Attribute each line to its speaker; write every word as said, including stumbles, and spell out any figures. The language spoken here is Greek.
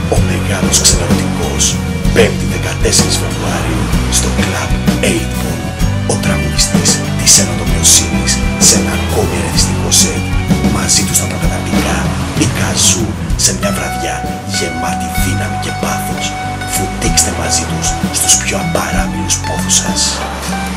Speaker 1: ο μεγάλος ξενερωτικός, πέμπτη δεκατέσσερις Φεβρουαρίου, στο κλαμπ οκτώ Ball, ο τραγουδιστής της ενοτομιοσύνης σε ένα ακόμη ερεθιστικό σετ, μαζί του στα προκαταρτικά, η Καζού σε μια βραδιά γεμάτη δύναμη και πάθος. Βουτήξτε μαζί τους στους πιο απαράμιλους πόθους σας.